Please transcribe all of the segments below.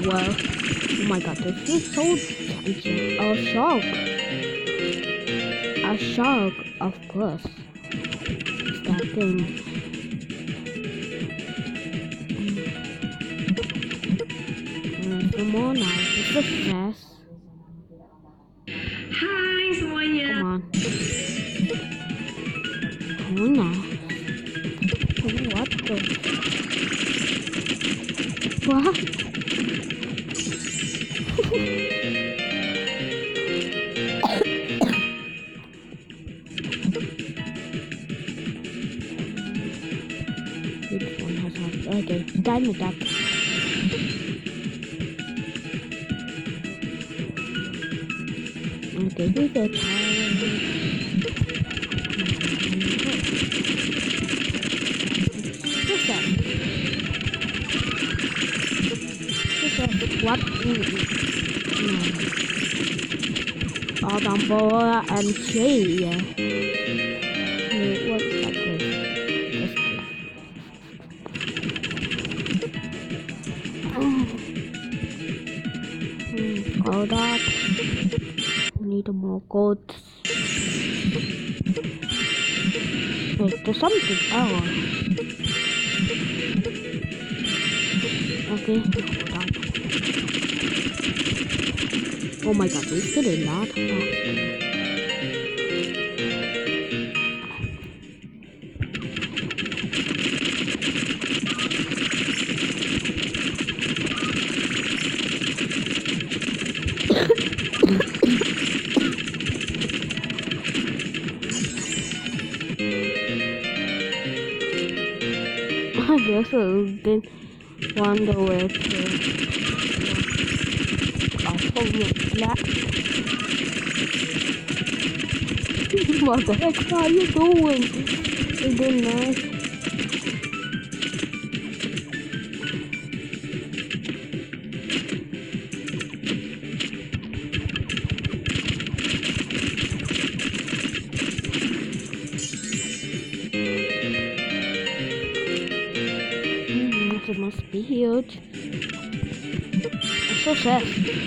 well. Oh my god, this is so tempting. A shark. A shark, of course. It's that thing. Some more now. It's success. Hai semuanya. Come on. Oh no. What the? What? Which one has happened? Okay, diamond duck. Okay, who's the what? Bamboo and tree. What's that place? Gold up. Need more gold. Wait, there's something else. Okay, hold on. Oh my god, we did a lot faster. I guess I didn't wonder where to. What the heck are you doing? You didn't know. It must be huge. I'm so sad.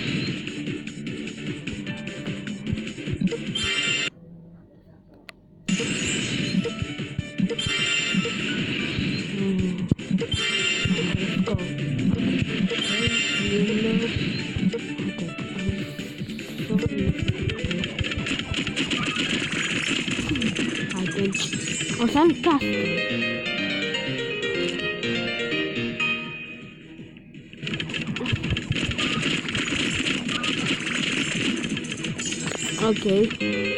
Let's go. Oh, fantastic. Okay.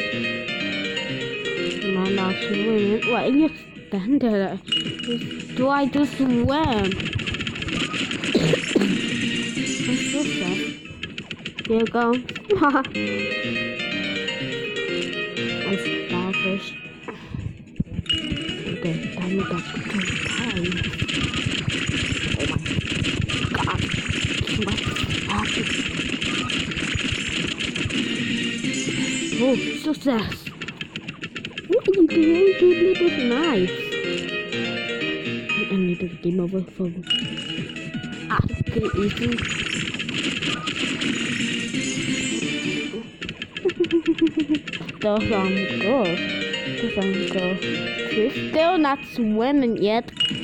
Man, now swimming. Why you stand there? Do I just swim? I'm so sad. Here you go. I'm starfish. Okay, time to go. Time. Oh my god. What's happening? Oh, success! What are you doing with this knife? I need to game over from okay, easy. Those good. Those good. She's still not swimming yet.